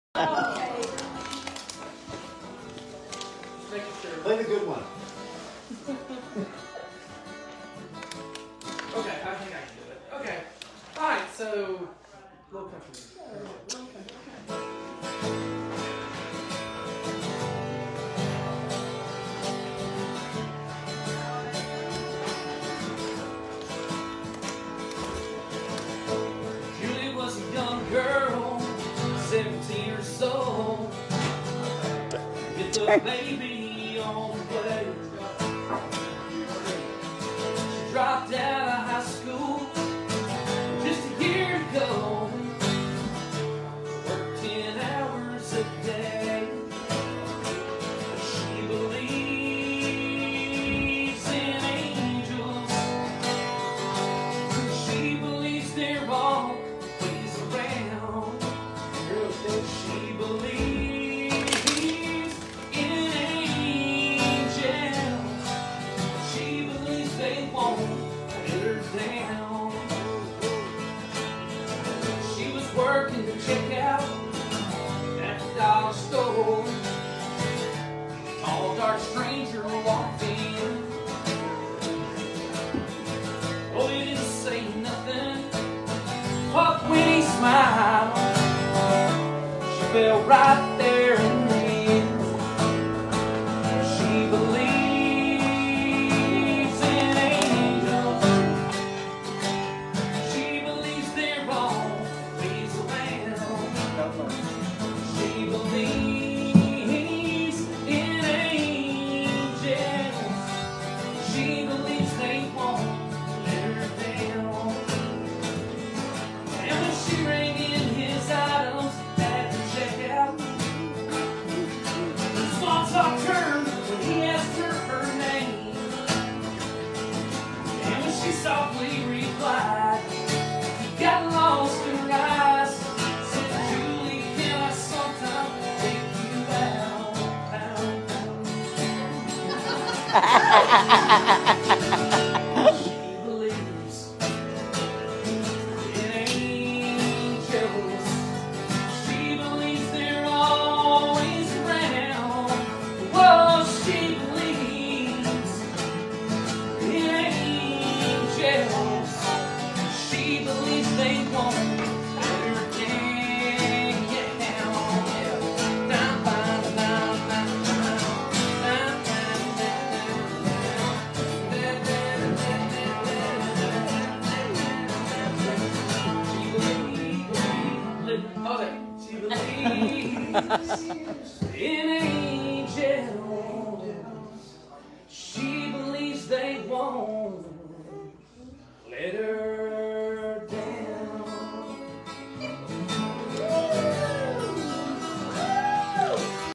Play the good one. Okay, I think I can do it. Okay. Alright, so low country. Julie was a young girl, 17 years old. Get the baby on the way. She dropped out of high school just a year ago. Worked 10 hours a day. She believes in angels. She believes they're always around. She believes in angels. She believes they won't let her down. She was working to check out at the dollar store. A tall, dark stranger walked in. Oh, he didn't say nothing, but when he smiled, she fell right there and then. She believes in angels. She believes they're always around. She believes in angels. She believes they won't let her down. And when she rang in his items at the checkout, the small talk turned when he asked her her name. And when she softly replied, he got lost in her eyes. Said, Julie, can I sometime take you out? She believes in angels. She believes they're always around. Whoa, she believes in angels. She believes they won't let her down. Down, down, down, down, She believes in angels.